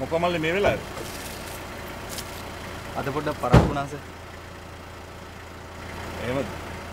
මොකමල්ලේ මේ වෙලාවේ? අද පොඩ්ඩක් පරක්කු වුණා සර්. එහෙමද?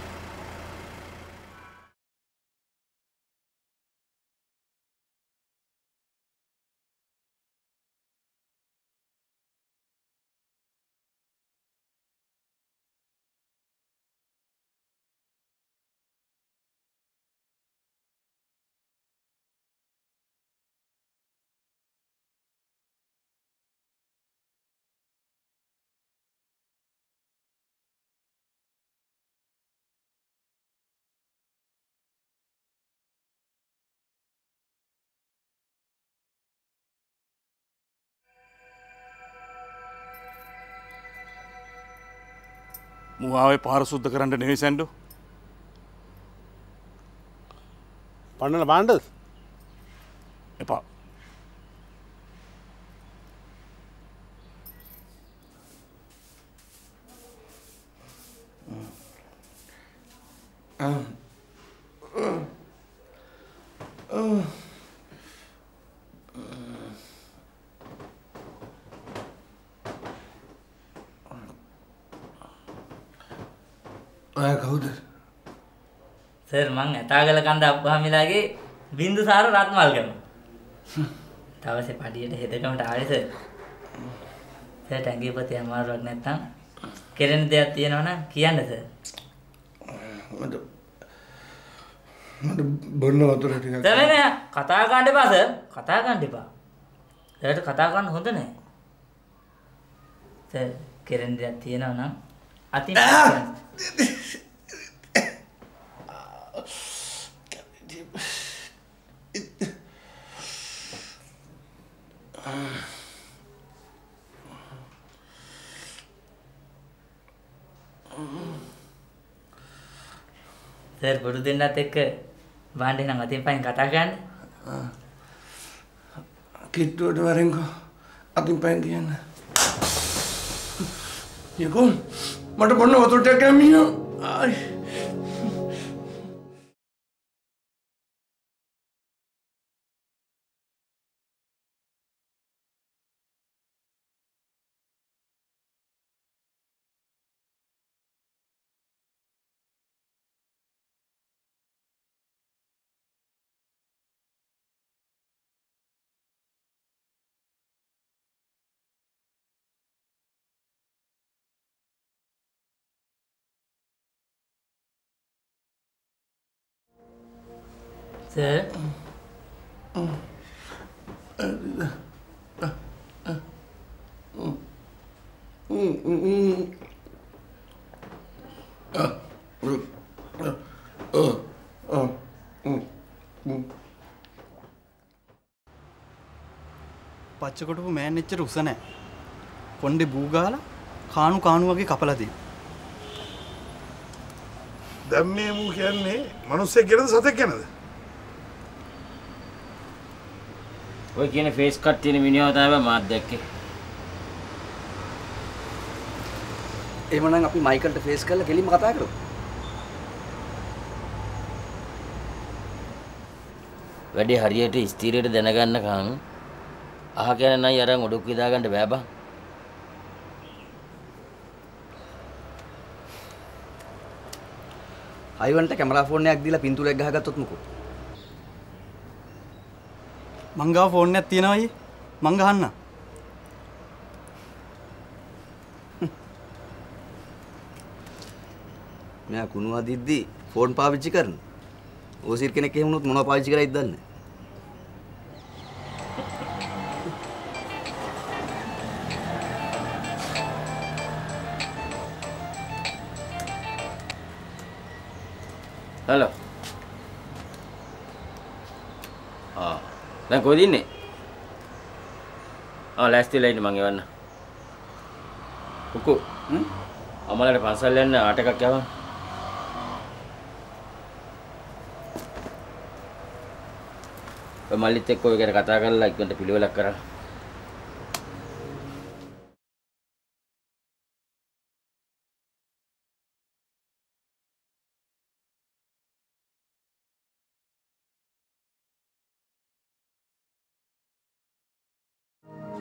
මුවාවේ පහර සුද්ධ කරන්න නෙවෙයි සැන්ඩෝ. පන්නල බාණ්ඩද? එපා. කවුද? සර් මං ඇතාගල කන්ද අබ්බහමිලාගේ බින්දුසාර රත්මල්ගම. තවසේ පඩියට හෙදකමට ආවේ සර්. සර් ටැංගිය පොතේ අමාරුවක් නැත්තම් කෙරෙන දෙයක් තියෙනවා නම් කියන්න සර්. මට බොන්න වතුර ටිකක්. සර් නෑ කතා කරන්න එපා සර්. කතා කරන්න එපා. සර්ට කතා කරන්න හොඳ නෑ. සර් කෙරෙන දෙයක් තියෙනවා නම් අතින් කියන්න. සර් බොරු දෙන්නත් එක්ක බාණ්ඩේ නම් අතින් පයින් කතා කරන්න. කිට්ටුවට වරෙන්කෝ අතින් පයින් කියන්න. යකෝ මට බොන්න වතුර ටිකක් ගම්මියෝ. ආයි සර් පච්චකොටපු මෑන් එච්චර උස නැහැ. කොණ්ඩේ බූ ගාලා කාණු වගේ කපලා තියෙනවා. දැන් මේ මූ කියන්නේ මිනිස්සෙක් කියලාද සතෙක් කියලාද? ඔය කියන ෆේස් කට් තියෙන මිනිහව තමයි මාත් දැක්කේ. එහෙමනම් අපි මයිකල්ට ෆේස් කරලා කෙලින්ම කතා කරමු. වැඩි හරියට ස්ථිරයට දැනගන්නකම් අහ කියන නයි අරන් ඔඩොක් විදා ගන්න බෑ බං. අයිවන්ට කැමරා ෆෝන් එකක් දීලා පින්තූරයක් ගහගත්තොත් මොකෝ? මං ගාව ෆෝන් එකක් තියෙනවා අයියේ. මං ගහන්න. මෙයා කුණු අදිද්දි ෆෝන් පාවිච්චි කරන. ඕසිර් කෙනෙක් එහෙම වුණොත් මොනවද පාවිච්චි කරයිද දන්නේ? හලෝ. දැන් කොහෙද ඉන්නේ? ලෑස්තිලා ඉන්න මං එවන්න. උකෝ. අමලට පන්සල් යන්න ආට එකක් යවන්න. ඔය මල්ලිත් එක්ක ඔය ගැන කතා කරලා ඉක්මනට පිළිවෙලක් කරන්න.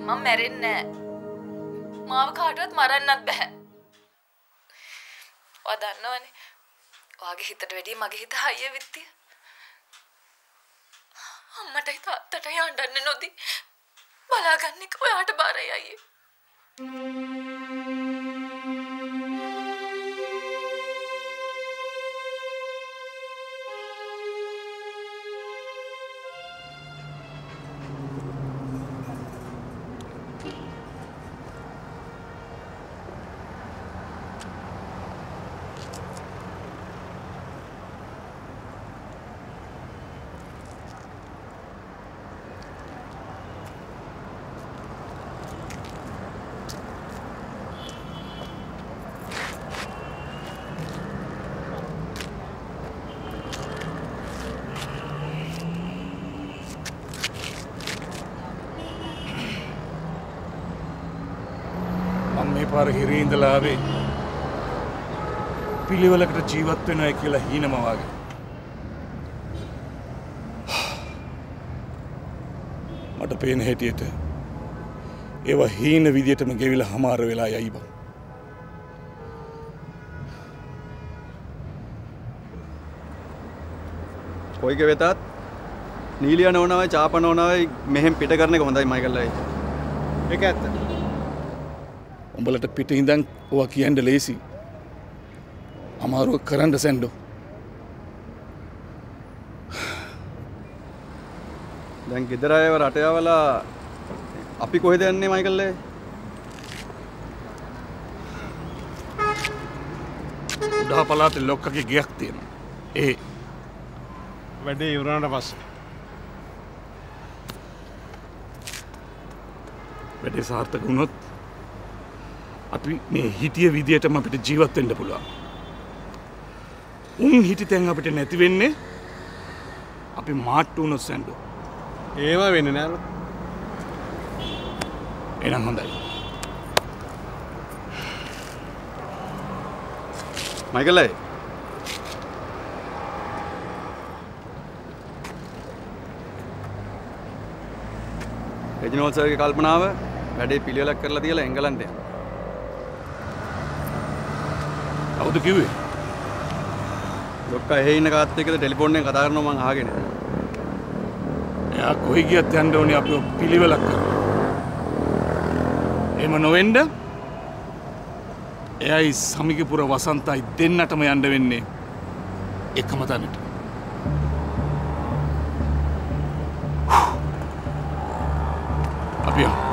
මම මැරෙන්නේ නැහැ. මාව කාටවත් මරන්නත් බෑ. ඔයා දන්නවනේ. ඔයාගේ හිතට වැඩිය මගේ හිත හයිය විත්තිය. අම්මටයි තාත්තටයි අඬන්න නොදී බලාගන්න එක ඔයාට බාරයි අයියේ. පාර හිරේ ඉඳලා ආවේ පිළිවෙලකට ජීවත් වෙනවා කියලා හීනම වාගේ. මට පේන හැටියට ඒවා හීන විදියටම ගෙවිලා හමාර වෙලා යයි බං. කොයික වෙතත් නීලිය නෝනාවයි චාප නෝනාවයි මෙහෙම පිට කරන එක හොඳයි මයිකල් අය. ඒක ඇත්ත. උඹලට පිට ඉඳන් ඔවා කියන්න ලේසි. අමාරුව කරන්න සැන්ඩෝ. දැන් ගෙදර අයව රට යවලා අපි කොහෙද යන්නේ මයිකල් අය? උඩා පළාතේ ලොක්කගේ ගයක් තියෙනවා. ඒ වැඩේ ඉවරනට පස්සේ වැඩේ සාර්ථක වුණොත් අපි මේ හිටිය විදියටම අපිට ජීවත් වෙන්න පුළුවන්. උන් හිටි තැන් අපිට නැති වෙන්නේ අපි මාට්ටු වුණොත් සැන්ඩෝ. ඒව වෙන්නේ නෑලු. එහෙනම් හොඳයි. මයිකල් අය. රෙජිනෝල් සර්ගේ කල්පනාව වැඩේ පිළිවෙලක් කරලා තියලා එංගලන්තේ. කවුද කිව්වේ? ලොක්කා එහෙ ඉන්න කාත් එක්කද ටෙලිෆෝන් එකෙන් කතා කරනවා මං අහගෙන. එයා කොයි ගියත් යන්න ඕනේ අපිව පිළිවෙලක් කරන්න. එහෙම නොවෙන්න එයයි සමිගපුර වසන්තයි දෙන්නටම යන්න වෙන්නේ එකම තැනට. අපි යමු.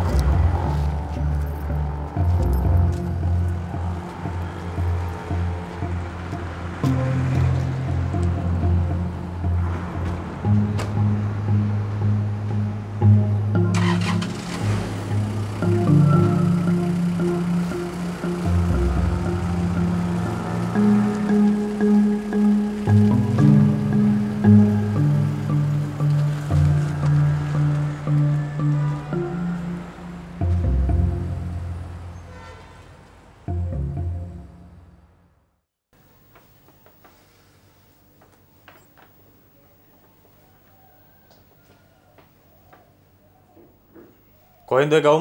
කොහෙන්ද ගවුම?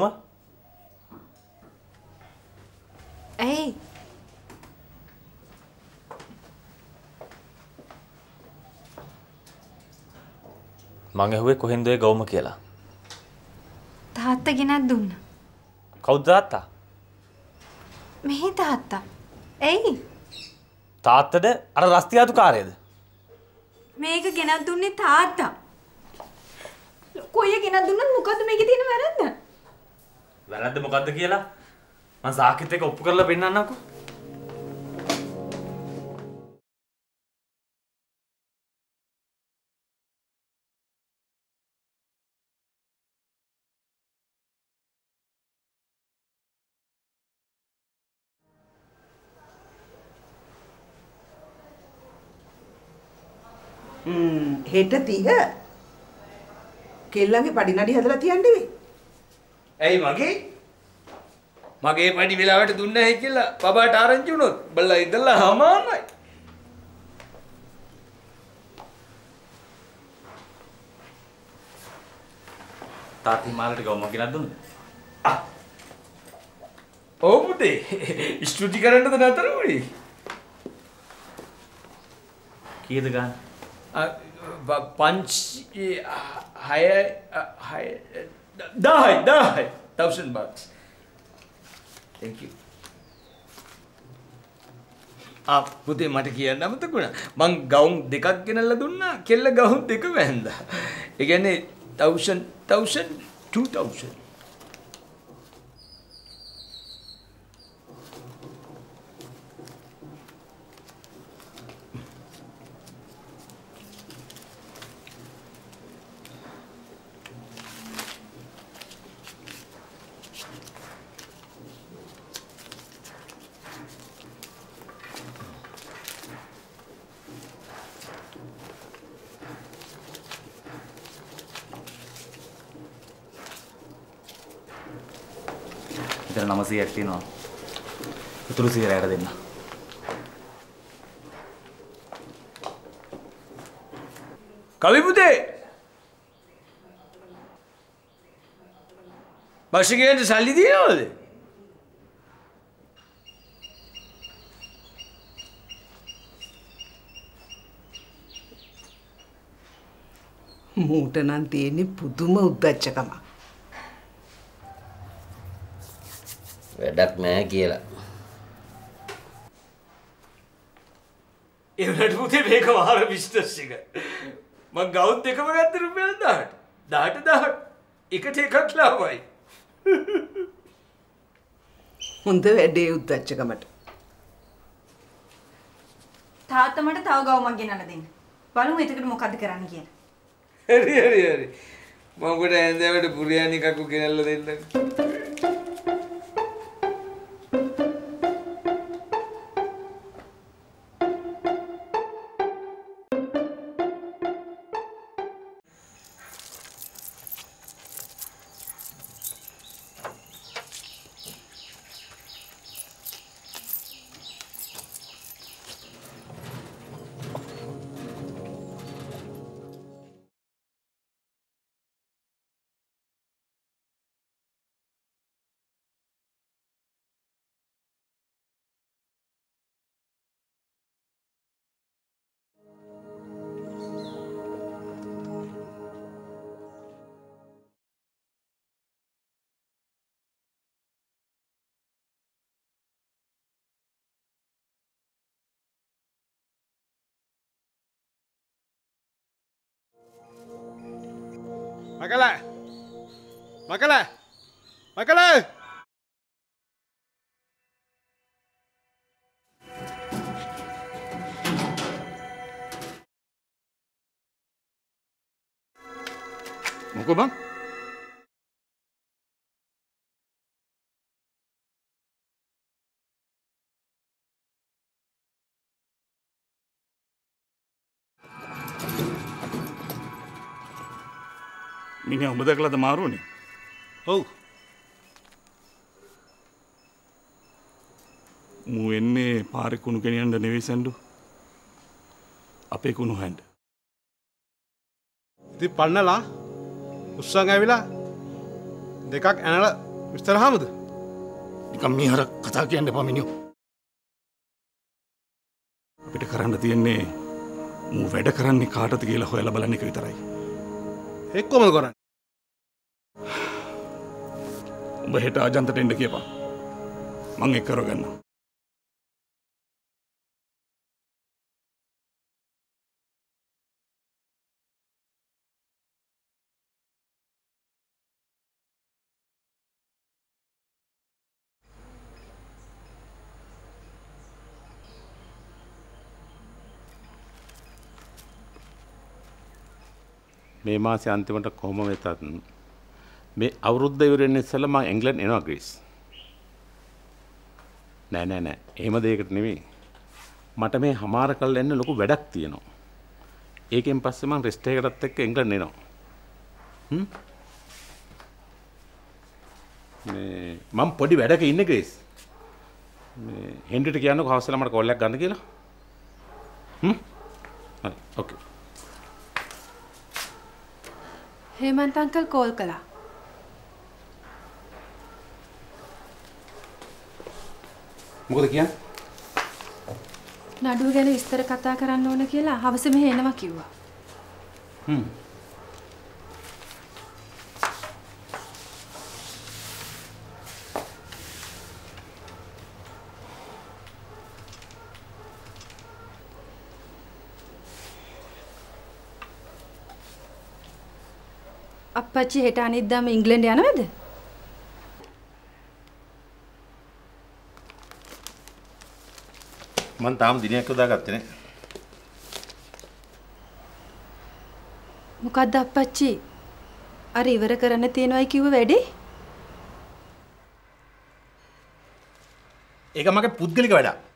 ඇයි? මං ඇහුවේ කොහෙන්ද ගවුම කියලා. තාත්තා ගෙනත් දුන්නා. කවුද තාත්තා? මෙහි තාත්තා. ඇයි? තාත්තද අර රස්තියාතු කාර්යද? මේක ගෙනත් දුන්නේ තාත්තා. කොයිය ගෙනත් දුන්නත් මොකද්ද මේකේ තියෙන වැරද්ද? වැරද්ද මොකද්ද කියලා මං සාකිත් එක්ක ඔප්පු කරලා පෙන්නන්නම්කෝ. හෙට 30 කෙල්ලන්ගේ පඩි නඩි හදලා තියන්නේ වෙයි. ඇයි මගේ පඩි වෙලාවට දුන්නේ නැහැ කියලා පබාට ආරංචි වුණොත් බල්ලා ඉඳලා හමාරයි. තාත්ති මාලට ගවුම ගෙනත් දුන්නා. ඔව් පුතේ. ස්තුති කරන්නද නතර වුණේ? කීයද ගන්න? පංච 10,000 bucks. Thank you. පුතේ මට කියන්න අමතක වුණා. මං ගවුම් දෙකක් ගෙනල්ලා දුන්නා. කෙල්ල ගවුම් දෙක වැන්දා. ඒ කියන්නේ 2,000. ඉතින් 900ක් තියෙනවා. ඉතුරු 100ට දෙන්න. කවි පුතේ. බස් එකේ සල්ලි දිනවද? මූට නම් තියෙන්නේ පුදුම උද්දච්චකම. වැඩක් නැහැ කියලා. ඒ වලට පුතේ මේක මාර බිස්නස් එක. මං ගවුම් දෙකම ගත්ත රුපියල් 10ට. 10ට එකට එකක් ලාභයි. හොඳ වැඩේ උද්දච්චකමට. තාත්තා මට තව ගවුමක් ගෙනල්ලා දෙන්න. බලමු එතකොට මොකද්ද කරන්න කියලා. හරි. මම ඔබට ඇඳෑවට බුරියානි කකු ගෙනල්ලා දෙන්නකෝ. Makala. මොකෝ බං? මිනිහා උඹ දැකලාද මාරුනේ? ඔව්. මූ එන්නේ පාරේ කුණු ගෙනියන්න නෙවෙයි සැන්ඩු. අපේ කුණු හැන්ඩ. ඉතින් පන්නලා උස්සන් ඇවිලා දෙකක් ඇනලා විස්තර හමුද? නිකම් මීහර කතා කියන්න එපා මිනිහෝ. අපිට කරන්න තියෙන්නේ මූ වැඩ කරන්නේ කාටද කියලා හොයලා බලන්න එක විතරයි. ඒක කොහොමද කරන්නේ? උඹ හෙට අජන්තට එන්න කියපන්. මං එක්ක කරගන්නම්. මේ මාසේ අන්තිමට කොහොම වෙතත් මේ අවුරුද්ද ඉවරෙන්න ඉස්සෙල්ලා මම එංගලන්ඩ් එනවා ග්‍රීස්. නෑ. එහෙම දෙයකට නෙමෙයි. මට මේ හමාර කරලා එන්න ලොකු වැඩක් තියෙනවා. ඒකෙන් පස්සේ මම රෙස්ට් එකකටත් එක්ක එංගලන්ඩ් එනවා. මේ මම පොඩි වැඩක ඉන්නේ ග්‍රීස්. මේ හෙන්රිට කියන්නකෝ හවසලා මට කෝල් එකක් ගන්න කියලා. හරි. ඕකේ. හේමන්ත අංකල් කෝල් කළා. මොකද කියන්නේ? නඩුව ගැන විස්තර කතා කරන්න ඕන කියලා හවස මෙහෙ එනවා කිව්වා. අප්පච්චි හෙට අනිද්දාම ඉංග්ලන්ඩ් යනවද? මං තාම දිනයක් යොදාගත්තේ නෑ. මොකද්ද අප්පච්චි? අර ඉවර කරන්න තියෙනවයි කිව්ව වැඩේ? ඒක මගේ පුද්ගලික වැඩක්.